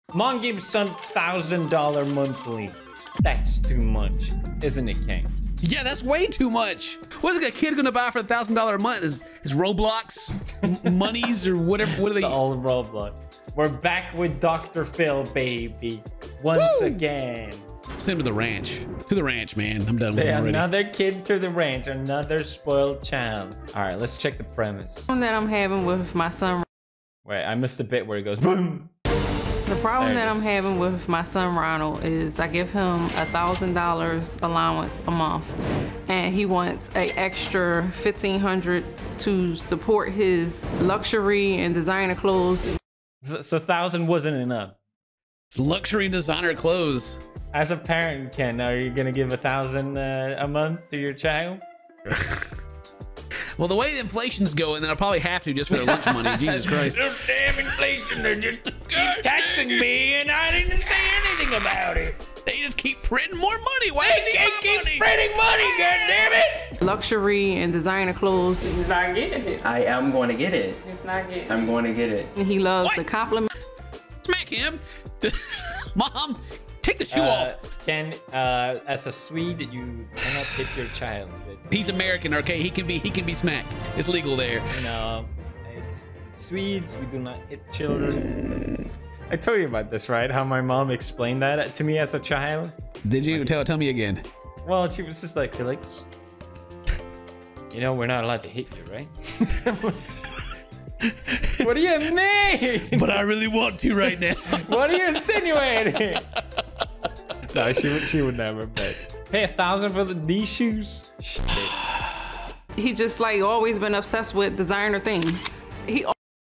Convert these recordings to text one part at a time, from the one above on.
Mom gives son $1,000 monthly. That's too much, isn't it, King? Yeah, that's way too much. What's a kid gonna buy for $1,000 a month? Is Roblox, monies, or whatever? What are they? All Roblox. We're back with Dr. Phil, baby, once again. Send him to the ranch. To the ranch, man. I'm done with him already. Another kid to the ranch, another spoiled child. All right, let's check the premise. That I'm having with my son. Wait, I missed the bit where it goes boom. The problem that I'm having with my son Ronald is I give him $1,000 allowance a month, and he wants an extra $1,500 to support his luxury and designer clothes. So 1,000 wasn't enough. It's luxury and designer clothes. As a parent, Ken, are you gonna give 1,000 a month to your child? Well, the way the inflation's going, then I'll probably have to just for their lunch money. Jesus Christ. Damn inflation, they're just keep taxing me and I didn't say anything about it. They just keep printing more money. Why They can't keep printing money, goddammit! Luxury and designer clothes. He's not getting it. I am going to get it. He's not getting it. I'm going to get it. And he loves the compliment. Smack him. Mom, take the shoe off. Ken, as a Swede, you cannot hit your child. He's American, okay? He can be smacked. It's legal there. No, it's Swedes. We do not hit children. I told you about this, right? How my mom explained that to me as a child. Did you? Tell me again. Well, she was just like, Felix, you know, we're not allowed to hit you, right? What do you mean? But I really want to right now. What are you insinuating? No, she would never. But pay 1,000 for these shoes. Shit. He just like always been obsessed with designer things. He.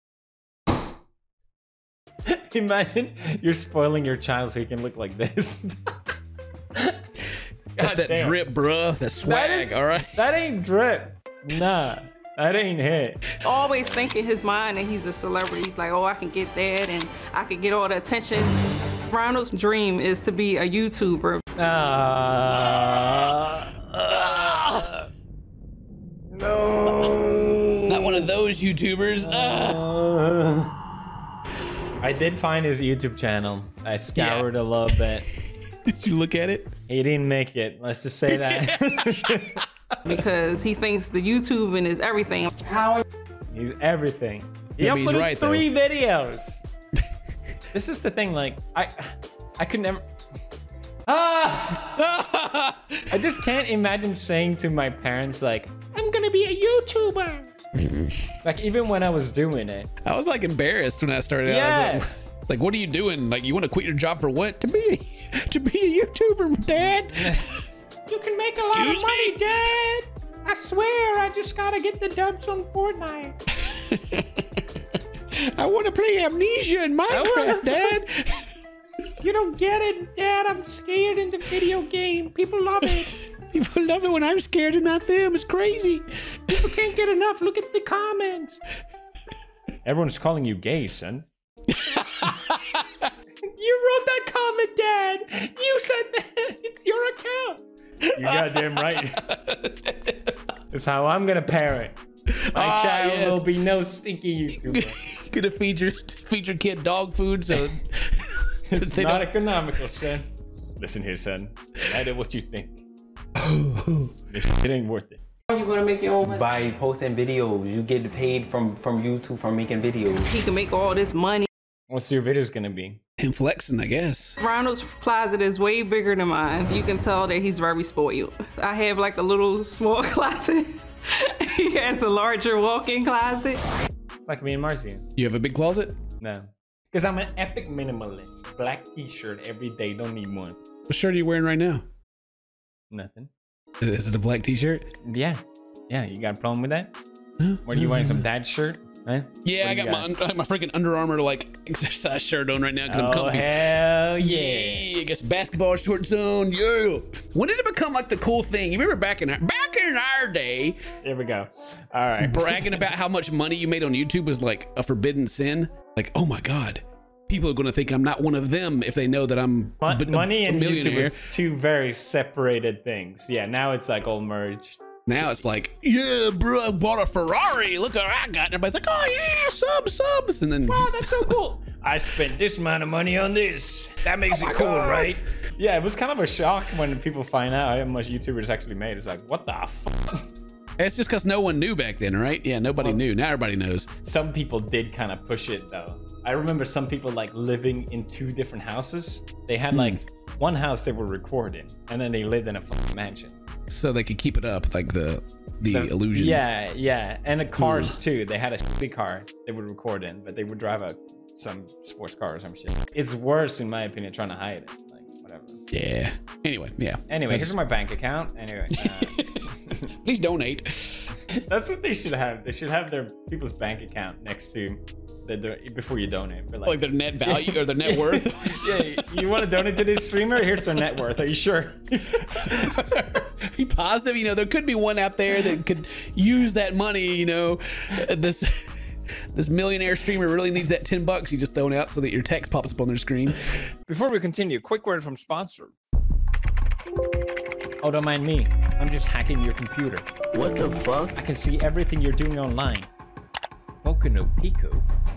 Imagine you're spoiling your child so he can look like this. That's that damn. drip, bruh. That swag, all right? That ain't drip. Nah, that ain't it. Always think in his mind that he's a celebrity. He's like, oh, I can get that and I can get all the attention. Ronald's dream is to be a YouTuber. No. Not one of those YouTubers. I did find his YouTube channel. I scoured a little bit. Did you look at it? He didn't make it. Let's just say that. Because he thinks the YouTubing is everything. He's everything. He Yeah, but he's uploaded right, 3 videos. This is the thing, like, I could never. I just can't imagine saying to my parents, like, I'm gonna be a YouTuber. Like, even when I was doing it. I was like embarrassed when I started out. Yes. Like, what are you doing? Like, you want to quit your job for what? To be a YouTuber, Dad. You can make a lot of money, Dad. I swear, I just gotta get the dubs on Fortnite. I want to play Amnesia in Minecraft, Dad. You don't get it, Dad. I'm scared in the video game. People love it. People love it when I'm scared and not them. It's crazy. People can't get enough. Look at the comments. Everyone's calling you gay, son. You wrote that comment, Dad. You said that. It's your account. You goddamn right. That's how I'm gonna parent. My child will be no stinky YouTuber. Gonna feed your kid dog food, so It's not economical, son. Listen here, son. I know what you think. It ain't worth it. You're gonna make your own money. By posting videos, you get paid from YouTube for making videos. He can make all this money. What's your videos gonna be? him flexing, I guess. Ronald's closet is way bigger than mine. You can tell that he's very spoiled. I have like a little small closet. He has a larger walk-in closet. It's like me and Marcy. You have a big closet? No. Because I'm an epic minimalist. Black t-shirt every day, don't need one. What shirt are you wearing right now? Nothing. Is it a black t-shirt? Yeah. Yeah, you got a problem with that? What are you wearing, some dad shirt? Huh? Yeah, I got my freaking Under Armour like exercise shirt on right now because I'm Oh, comfy. hell yeah. I guess basketball shorts on, yeah. When did it become like the cool thing? You remember back in our day, Here we go. All right. bragging about how much money you made on YouTube was like a forbidden sin? Like, oh my God, people are going to think I'm not one of them if they know that I'm Money a and YouTube millionaire. is two very separated things. Yeah, now it's like all merged. Now it's like, yeah, bro, I bought a Ferrari. Look what I got. And everybody's like, oh yeah, subs. And then, Oh, that's so cool. I spent this amount of money on this. That makes it cool, right? Yeah, it was kind of a shock when people find out how much YouTubers actually made. It's like, what the fuck? It's just because no one knew back then, right? Yeah, nobody knew. Now everybody knows. Some people did kind of push it though. I remember some people like living in 2 different houses. They had like one house they were recording, and then they lived in a fucking mansion. So they could keep it up, like the illusion. Yeah, and the cars too. They had a big car they would record in, but they would drive some sports car or some shit. It's worse, in my opinion, trying to hide it. Like whatever. Yeah. Anyway, yeah. Anyway, here's my bank account. Anyway. Please donate. That's what they should have. They should have their people's bank account next to before you donate. But like their net value or their net worth. Yeah, you want to donate to this streamer? Here's their net worth. Are you sure? Are you positive? You know, there could be one out there that could use that money. You know, this millionaire streamer really needs that $10 you just thrown out so that your text pops up on their screen. Before we continue, quick word from sponsor. Oh, don't mind me. I'm just hacking your computer. What the fuck? I can see everything you're doing online. Boku no Pico.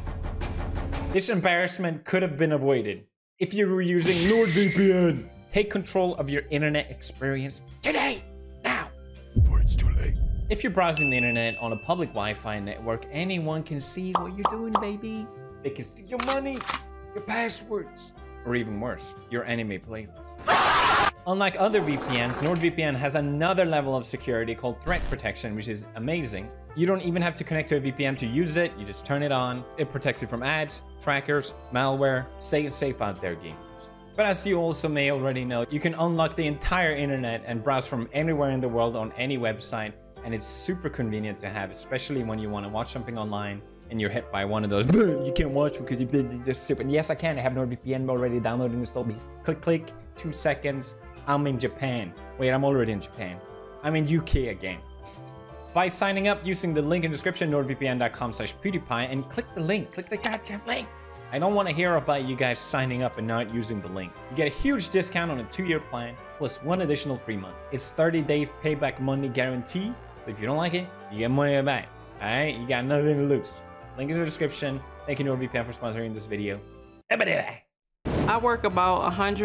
This embarrassment could have been avoided if you were using NordVPN. Take control of your internet experience today, now, before it's too late. If you're browsing the internet on a public Wi-Fi network, anyone can see what you're doing, baby. They can see your money, your passwords, or even worse, your anime playlist. Unlike other VPNs, NordVPN has another level of security called threat protection, which is amazing. You don't even have to connect to a VPN to use it. You just turn it on. It protects you from ads, trackers, malware. Stay safe out there, gamers. But as you also may already know, you can unlock the entire internet and browse from anywhere in the world on any website. And it's super convenient to have, especially when you want to watch something online and you're hit by one of those, you can't watch because you're just stupid. Yes, I can. I have NordVPN already downloaded and installed. Click, click, 2 seconds. I'm in Japan. Wait, I'm already in Japan. I'm in UK again. By signing up using the link in the description, nordvpn.com/pewdiepie, and click the link. Click the goddamn link. I don't want to hear about you guys signing up and not using the link. You get a huge discount on a 2-year plan, plus 1 additional free month. It's 30-day payback money guarantee. So if you don't like it, you get money back. Alright? You got nothing to lose. Link in the description. Thank you, NordVPN, for sponsoring this video. I work about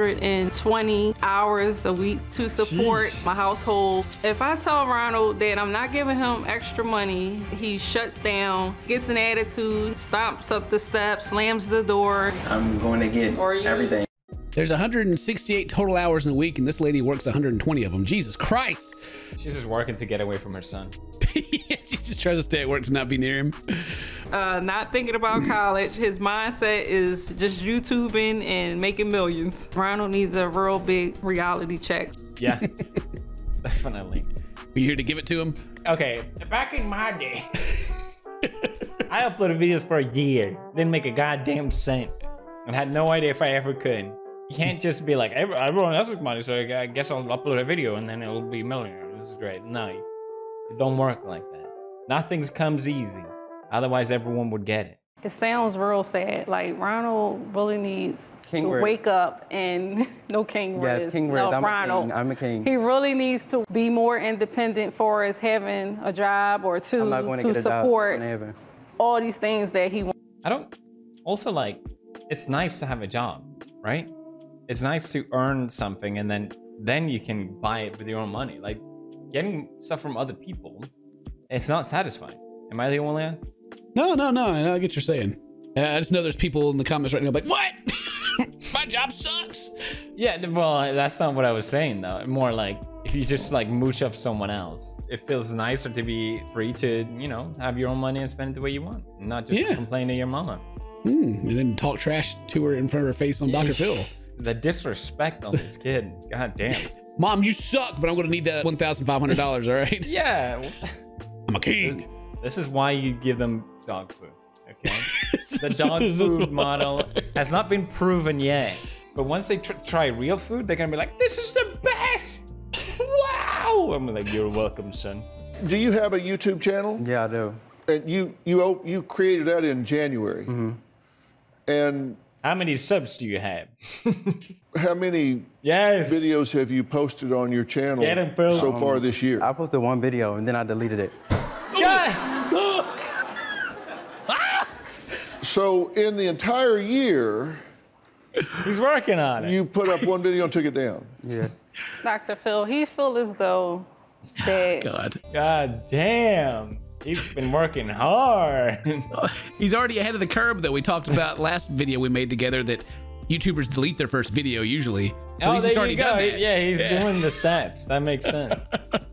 120 hours a week to support my household. If I tell Ronald that I'm not giving him extra money, he shuts down, gets an attitude, stomps up the steps, slams the door. I'm going to get everything. There's 168 total hours in a week, and this lady works 120 of them. Jesus Christ. She's just working to get away from her son. She just tries to stay at work to not be near him. Not thinking about college. His mindset is just YouTubing and making millions. Ronald needs a real big reality check. Yeah, definitely. You here to give it to him? Okay, back in my day, I uploaded videos for a year. Didn't make a goddamn cent. And had no idea if I ever could. You can't just be like, everyone else with money, so I guess I'll upload a video and then it'll be a millionaire. This is great. No, it don't work like that. Nothing comes easy. Otherwise, everyone would get it. It sounds real sad. Like, Ronald really needs to wake up and no King Riz. Yes, King Riz. I'm a king. I'm a king. He really needs to be more independent for as having a job or two to support all these things that he wants. I don't. Also, like, it's nice to have a job, right? It's nice to earn something and then you can buy it with your own money. Like, getting stuff from other people, it's not satisfying. Am I the only one? No, I get what you're saying. I just know there's people in the comments right now like, what? My job sucks. Yeah, well, that's not what I was saying though. More like, if you just like mooch off someone else, it feels nicer to be free to, you know, have your own money and spend it the way you want. And not just complain to your mama. And then talk trash to her in front of her face on Dr. Phil. The disrespect on this kid. God damn. Mom, you suck, but I'm going to need that $1,500, all right? Yeah. I'm a king. This is why you give them dog food, okay? The dog food model has not been proven yet. But once they try real food, they're going to be like, this is the best. Wow. I'm like, you're welcome, son. Do you have a YouTube channel? Yeah, I do. And you created that in January. Mm-hmm. And how many subs do you have? How many videos have you posted on your channel so far this year? I posted 1 video and then I deleted it. Yeah. So in the entire year, he's working on it. You put up one video and took it down. Yeah. Dr. Phil, he feel as though that. God damn. He's been working hard. He's already ahead of the curve that we talked about last video we made together, that YouTubers delete their first video usually. So he's already done that. Yeah, he's doing the steps. That makes sense.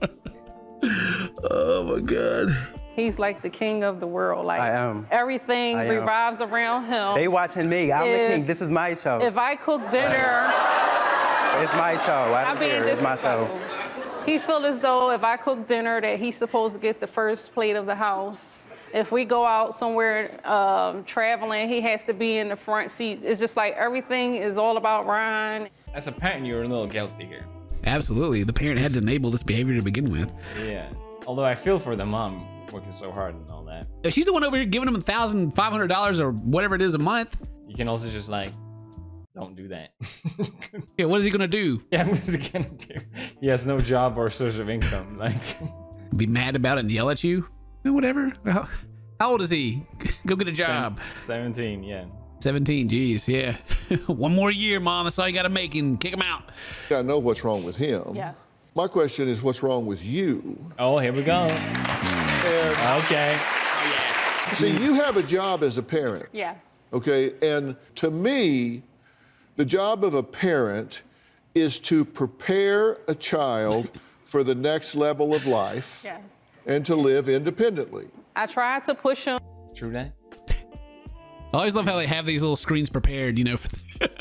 Oh my God. He's like the king of the world. Like I am. Everything revolves around him. They watching me. I'm the king. This is my show. If I cook dinner, it's my show. I don't care. It's my show. He feel as though if I cook dinner that he's supposed to get the first plate of the house. If we go out somewhere traveling, he has to be in the front seat. It's just like everything is all about Ryan. As a parent, you're a little guilty here. Absolutely. The parent had to enable this behavior to begin with. Yeah. Although I feel for the mom working so hard and all that. If she's the one over here giving him $1,500 or whatever it is a month. You can also just like, don't do that. Yeah, what is he gonna do? Yeah, what is he gonna do? He has no job or source of income. Like, be mad about it and yell at you? Whatever. How old is he? Go get a job. 17, yeah. 17, geez, yeah. One more year, Mom. That's all you gotta make and kick him out. I know what's wrong with him. Yes. My question is, what's wrong with you? Oh, here we go. And, okay. See, you have a job as a parent. Yes. Okay, and to me, the job of a parent is to prepare a child for the next level of life. Yes. And to live independently. I tried to push him. True that. I always love how they have these little screens prepared, you know.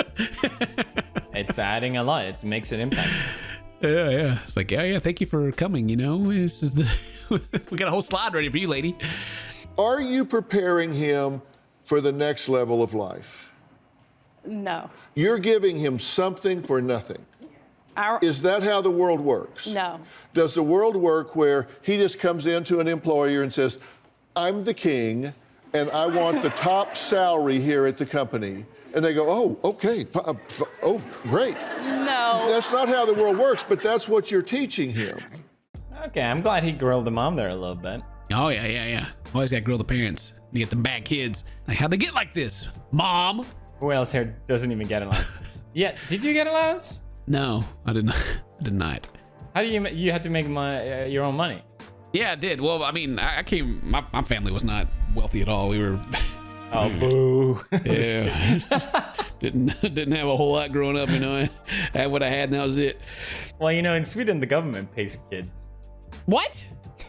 It's adding a lot. It makes an impact. Yeah. It's like, yeah, thank you for coming, you know. This is the we got a whole slide ready for you, lady. Are you preparing him for the next level of life? No. You're giving him something for nothing. Is that how the world works? No. Does the world work where he just comes into an employer and says, I'm the king and I want the top salary here at the company? And they go, oh, okay, oh, great. No. That's not how the world works, but that's what you're teaching him. Okay, I'm glad he grilled the mom there a little bit. Oh, yeah. Always got to grill the parents. You get them bad kids. Like, how'd they get like this? Mom? Who else here doesn't even get allowance? Yeah, did you get allowance? No, I did not. I did not. How do you had to make your own money? Yeah, I did. Well, I mean, I came, my family was not wealthy at all. We were... Oh, boo. Yeah. didn't have a whole lot growing up, you know. I had what I had and that was it. Well, you know, in Sweden, the government pays kids. What?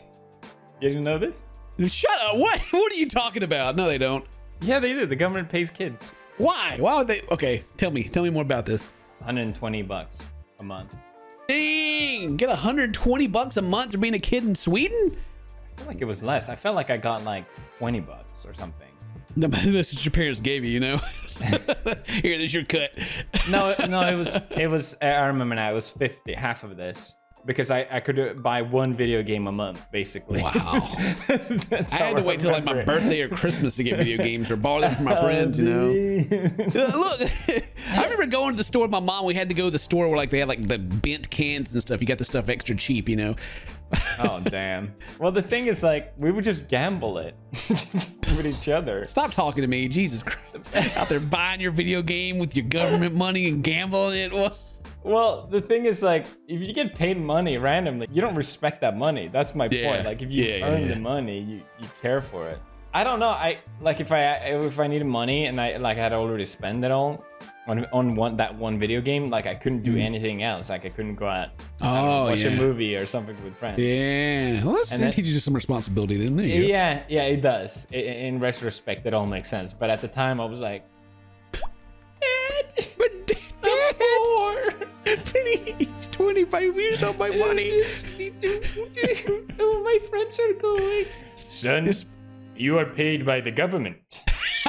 You didn't know this? Shut up. What are you talking about? No, they don't. Yeah, they do. The government pays kids. Why? Why would they? Okay, tell me more about this. $120 a month. Dang, get $120 a month for being a kid in Sweden? I feel like it was less. I felt like I got like $20 or something. That's what your parents gave you, you know? Here, there's your cut. No, it was, I remember now, it was 50, half of this. Because I could buy one video game a month, basically. Wow. I had to wait till like my birthday or Christmas to get video games or borrow them from my friends, you know? Look, I remember going to the store with my mom. We had to go to the store where like they had like the bent cans and stuff. You got the stuff extra cheap, you know? Oh, damn. Well, the thing is, like, we would just gamble it with each other. Stop talking to me. Jesus Christ. Out there buying your video game with your government money and gambling it. Well, the thing is, like, if you get paid money randomly, you don't respect that money. That's my point. Like, if you earn the money, you care for it. I don't know. If I needed money and I had already spent it all on that one video game, like I couldn't do anything else. Like I couldn't go out watch a movie or something with friends. Yeah. Well, that teaches you some responsibility then. There you go. Yeah, it does. In retrospect, it all makes sense. But at the time, I was like, Dad, please, 25 years of my money. My friends are going. Son, you are paid by the government.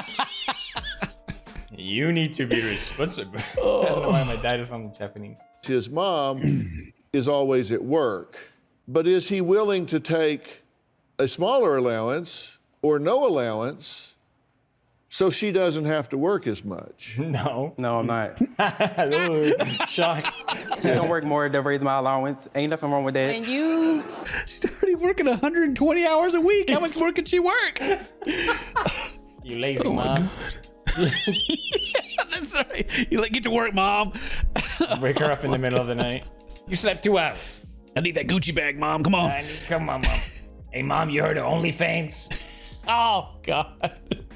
You need to be responsible. I don't know why my dad is on Japanese. His mom is always at work, but is he willing to take a smaller allowance or no allowance so she doesn't have to work as much? No. No, I'm not. Shocked. She's gonna work more to raise my allowance. Ain't nothing wrong with that. And you... She's already working 120 hours a week. How much more can she work? You lazy Oh my mom. God. Yeah, that's right. You like, get to work, mom. Wake her up in the middle of the night. You slept 2 hours. I need that Gucci bag, mom. Come on. Come on, mom. Hey, mom, you heard of OnlyFans? Oh God.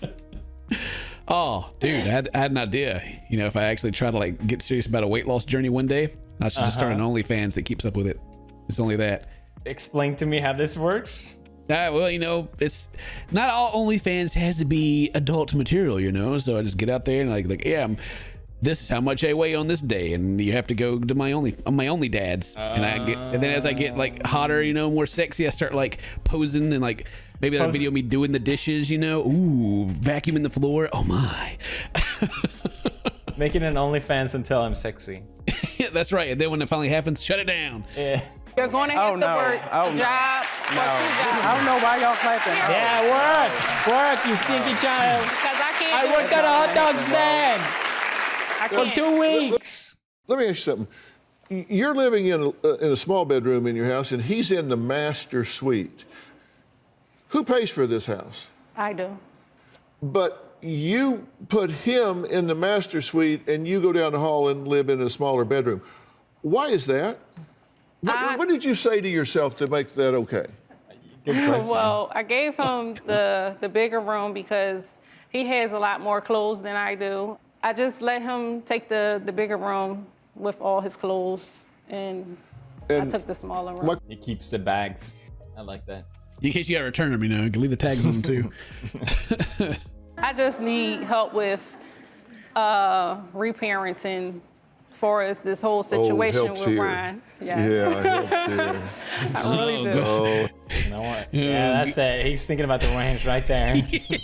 Oh, dude, I had an idea. You know, if I actually try to like get serious about a weight loss journey one day, I should just start an OnlyFans that keeps up with it. It's only that. Explain to me how this works. Well, you know, it's not all OnlyFans has to be adult material, you know. So I just get out there and like, yeah, this is how much I weigh on this day, and you have to go to my only dads, and then as I get like hotter, you know, more sexy, I start like posing and like maybe that video of me doing the dishes, you know, ooh, vacuuming the floor. Oh my. Making an OnlyFans until I'm sexy. Yeah, that's right. And then when it finally happens, shut it down. Yeah. You're going to have to work job. I don't know why y'all clapping. Yeah, work, you stinky child. Because I can't. I worked at a hot dog stand I for can't. 2 weeks. Let me ask you something. You're living in a small bedroom in your house, and he's in the master suite. Who pays for this house? I do. But you put him in the master suite, and you go down the hall and live in a smaller bedroom. Why is that? What did you say to yourself to make that okay? Good question. Well, I gave him the bigger room because he has a lot more clothes than I do. I just let him take the bigger room with all his clothes, and I took the smaller room. He keeps the bags. I like that. In case you gotta return them, you know, you can leave the tags on them too. I just need help with reparenting for us this whole situation helps with here. Ryan. Yes. Yeah, it helps here. I really do. Oh, You know what? Yeah, that's it. He's thinking about the ranch right there.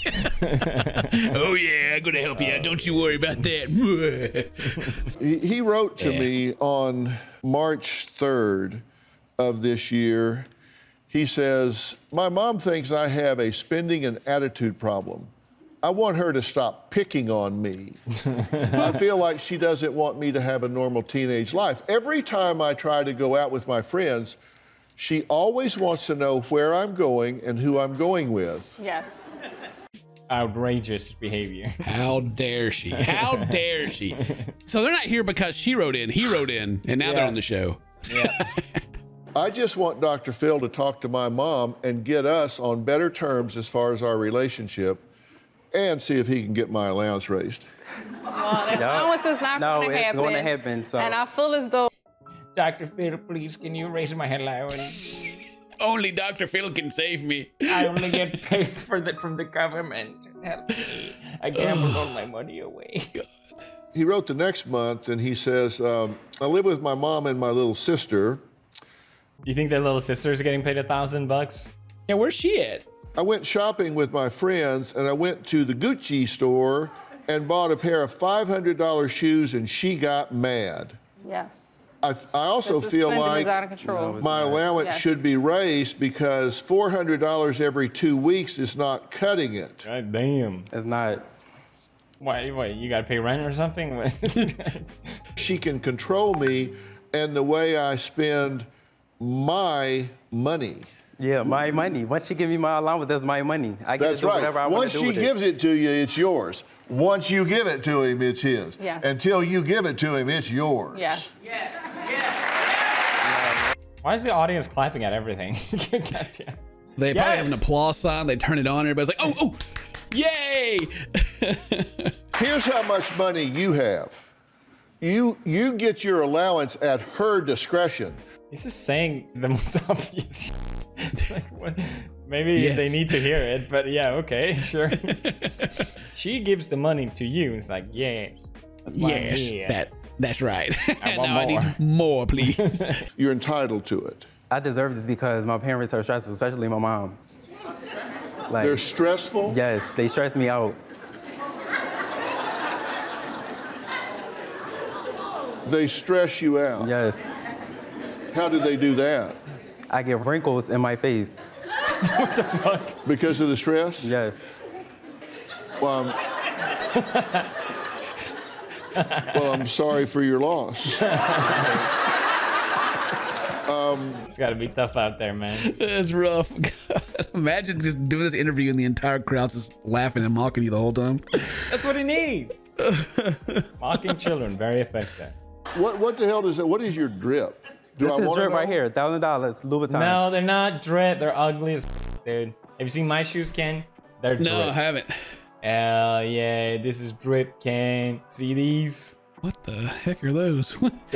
Oh yeah, I'm gonna help you out. Don't you worry about that. he wrote to me on March 3rd of this year. He says, my mom thinks I have a spending and attitude problem. I want her to stop picking on me. I feel like she doesn't want me to have a normal teenage life. Every time I try to go out with my friends, she always wants to know where I'm going and who I'm going with. Yes. Outrageous behavior. How dare she? How dare she? So they're not here because she wrote in, he wrote in, and now they're on the show. Yeah. I just want Dr. Phil to talk to my mom and get us on better terms as far as our relationship, and see if he can get my allowance raised. Well, the allowance is not going to happen. No, it's going to happen. So. And I feel as though Dr. Phil, please, can you raise my allowance? Only Dr. Phil can save me. I only get paid for that from the government. Help me. I gambled all my money away. He wrote the next month and he says, I live with my mom and my little sister. You think that little sister's getting paid $1,000? Yeah, where's she at? I went shopping with my friends and I went to the Gucci store and bought a pair of $500 shoes and she got mad. yes. I also The feel spending like is out of control. my allowance Yes. should be raised because $400 every 2 weeks is not cutting it. God damn. It's not. Why, you gotta pay rent or something? She can control me and the way I spend my money. Yeah, my money. Once she give me my allowance, that's my money. I get That's to do right. whatever I want Once to do she with gives it to you, it's yours. Once you give it to him, it's his. Yes. Until you give it to him, it's yours. Yes. Why is the audience clapping at everything? Goddamn. They probably have an applause sign. They turn it on. Everybody's like, oh, yay! Here's how much money you have. You get your allowance at her discretion. He's just saying the most obvious shit. Like, what? Maybe Yes. they need to hear it, but yeah, okay, sure. She gives the money to you. It's like, yeah, that's why I'm here. Yes, that's right. I want now I need more, please. You're entitled to it. I deserve this because my parents are stressful, especially my mom. Like, They're stressful. yes, they stress me out. They stress you out. Yes. How do they do that? I get wrinkles in my face. Because of the stress? Yes. Well, I'm sorry for your loss. It's gotta be tough out there, man. That's rough. Imagine just doing this interview and the entire crowd's just laughing and mocking you the whole time. That's what he needs. Mocking children, very effective. What the hell does that? What is your drip? This is drip right here, $1,000, Louboutin. No, they're not drip. They're ugly as dude. Have you seen my shoes, Ken? They're drip. No, I haven't. Hell yeah, this is drip, Ken. See these? What the heck are those?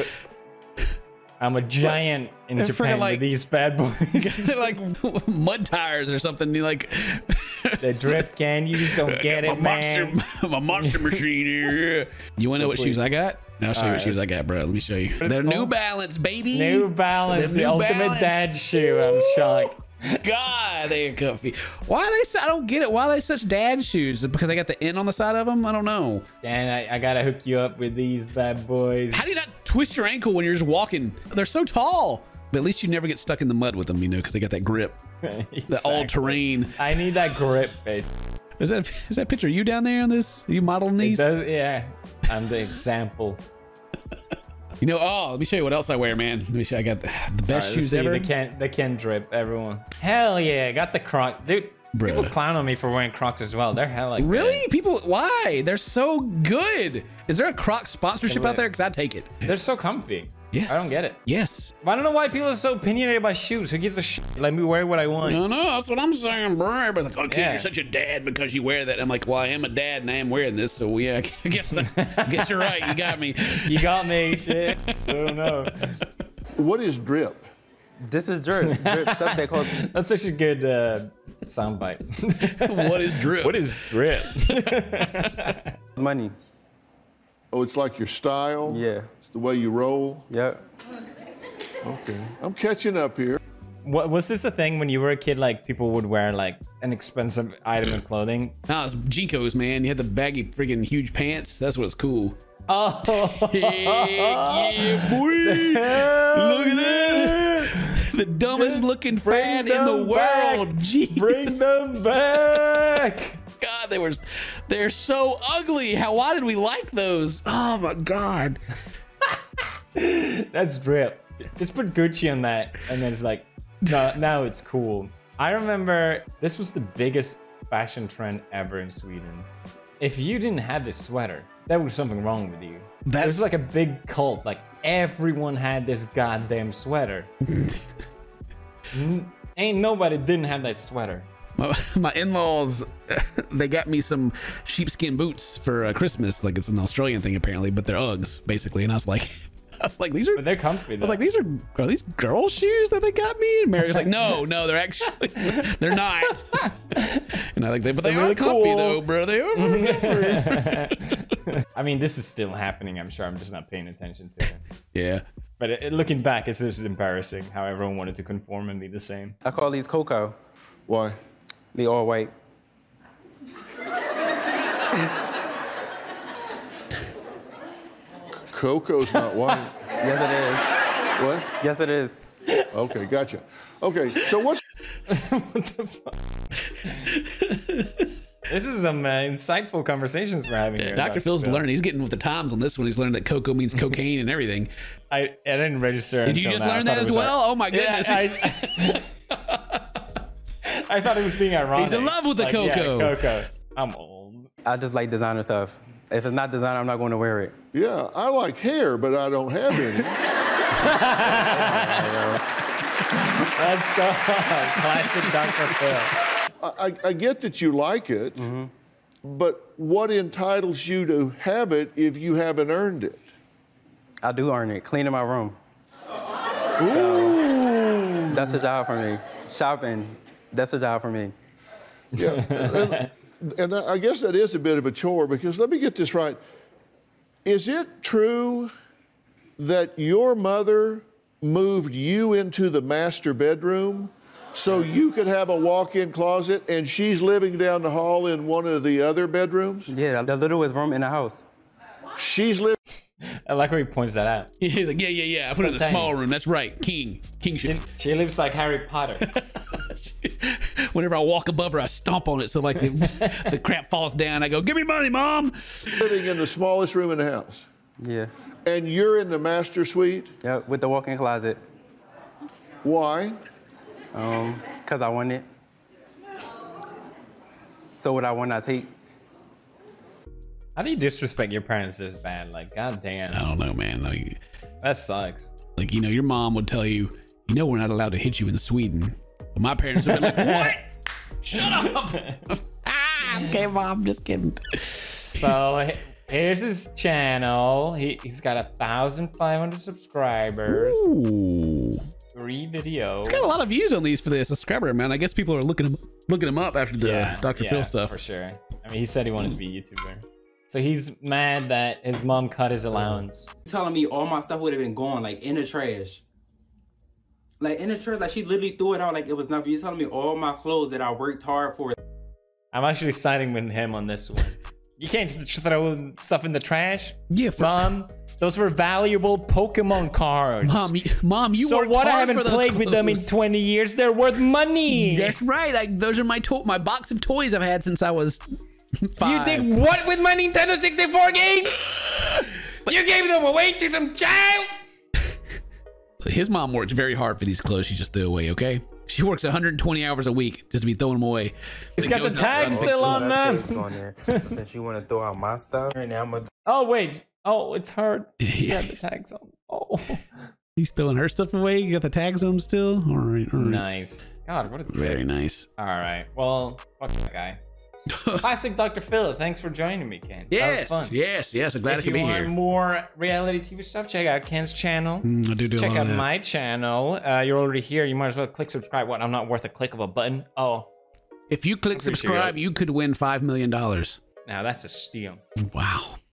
I'm a giant in They're Japan freaking like- with these bad boys. They're like mud tires or something. You like They drip, Ken. You just don't get it, man. I'm a monster machine here. You want to know what shoes I got? I'll show you what shoes I got, bro. Let me show you. They're New Balance, baby. New Balance, They're the New ultimate Balance. dad shoe. I'm shocked. God, they are comfy. Why are they? I don't get it. Why are they such dad shoes? Because they got the N on the side of them? I don't know. Dan, I gotta hook you up with these bad boys. How do you not twist your ankle when you're just walking? They're so tall. But at least you never get stuck in the mud with them, you know, because they got that grip. The all-terrain. I need that grip, bitch. Is that picture of you down there on this? Are you modeling It these? does, yeah. I'm the example. You know, let me show you what else I wear, man. Let me show you. I got the best All right, let's shoes see ever. The Ken drip, everyone. Hell yeah, got the Croc. Dude, Bruh. people clown on me for wearing Crocs as well. They're hella good. Really? People, why? They're so good. Is there a Crocs sponsorship out there? Because I'd take it. They're so comfy. Yes. I don't get it. Yes. I don't know why people are so opinionated about shoes. Who gives a shit? Let me wear what I want. No, that's what I'm saying, bro. Everybody's like, okay, Yeah. you're such a dad because you wear that. I'm like, well, I am a dad and I am wearing this, so yeah, I guess you're right. You got me. You got me, shit. I don't know. What is drip? This is drip. Drip stuff they call. That's such a good soundbite. What is drip? What is drip? Money. Oh, it's like your style? Yeah. It's the way you roll? Yep. Okay. I'm catching up here. Was this a thing when you were a kid? Like people would wear like an expensive item of clothing? No, it's Jinkos, man. You had the baggy, friggin' huge pants. That's what's cool. Oh, Yeah, boy. Look at that. The dumbest looking fad in the them world. back. Jeez. bring them back. God, they're so ugly. Why did we like those? Oh my God. That's drip. Just put Gucci on that, and then it's like, no, now it's cool. I remember this was the biggest fashion trend ever in Sweden. If you didn't have this sweater, there was something wrong with you. It was like a big cult. Like everyone had this goddamn sweater. Ain't nobody didn't have that sweater. My in-laws, they got me some sheepskin boots for Christmas. Like it's an Australian thing apparently, but they're Uggs basically. And I was like, these are. But they're comfy. I was like, are these girl shoes that they got me? And Mary was like, no, they're actually, they're not. And I like, but they are really comfy cool. though, bro. They are. I mean, this is still happening. I'm sure. I'm just not paying attention to it. Yeah. But looking back, it's just embarrassing how everyone wanted to conform and be the same. I call these Coco. Why? They all white. Coco's not white. Yes, it is. What? Yes, it is. Okay, gotcha. Okay, so what's What the fuck? This is some insightful conversations we're having here. Dr. Phil's learning. He's getting with the times on this one. He's learned that cocoa means cocaine and everything. I didn't register. Did you just learn that as well? Oh my goodness. Yeah, I thought it was being ironic. He's in love with the cocoa. Yeah, cocoa. I'm old. I just like designer stuff. If it's not designer, I'm not going to wear it. yeah, I like hair, but I don't have any. Let's go. Classic Dr. Phil. I get that you like it, but what entitles you to have it if you haven't earned it? I do earn it. Cleaning my room. Ooh. That's a job for me. Shopping, that's a job for me. Yeah, and I guess that is a bit of a chore because let me get this right. Is it true that your mother moved you into the master bedroom so you could have a walk-in closet and she's living down the hall in one of the other bedrooms? Yeah, the littlest room in the house. She's living. I like how he points that out. He's like, yeah. I put it in the tiny. small room. That's right. King shit. She lives like Harry Potter. Whenever I walk above her, I stomp on it so like the crap falls down. I go, give me money, Mom. living in the smallest room in the house. Yeah. And you're in the master suite. Yeah, with the walk-in closet. Why? Because I want it. So would I want to take? How do you disrespect your parents this bad? Like, goddamn. I don't know, man. Like, That sucks. you know, your mom would tell you, you know, we're not allowed to hit you in Sweden. But my parents would be like, what? Shut up. Okay, mom, just kidding. So here's his channel. He's got 1,500 subscribers. Ooh. 3 videos. Got a lot of views on these for the subscriber amount. I guess people are looking him up after the Dr. Phil stuff. For sure. I mean, he said he wanted to be a YouTuber. So he's mad that his mom cut his allowance. Telling me all my stuff would have been gone, like in the trash. Like in the trash, like she literally threw it out like it was nothing. You're telling me all my clothes that I worked hard for. I'm actually siding with him on this one. You can't just throw stuff in the trash. Yeah, Mom. Those were valuable Pokemon cards. Mom, you so worked what? I hard haven't for played those with them in clothes. 20 years. They're worth money. That's right. Those are my box of toys I've had since I was 5. You did what with my Nintendo 64 games? You gave them away to some child? His mom works very hard for these clothes she just threw away, okay? She works 120 hours a week just to be throwing them away. It's got the tags still on them. Since you want to throw out my stuff, and I'm gonna. Oh, wait. Oh, it's hard. She Yeah. got the tags on. Oh. He's throwing her stuff away. You got the tags on them still? All right. Nice. God, what a Very nice. All right. Well, fuck that guy. Classic Dr. Phil. Thanks for joining me, Ken. That was fun. Yes. I'm glad I If could you be want here. more reality TV stuff, check out Ken's channel. I do Check a lot out of that. my channel. You're already here. You might as well click subscribe. What? I'm not worth a click of a button. Oh, If you click Appreciate subscribe, it. you could win $5 million. now that's a steal. Wow.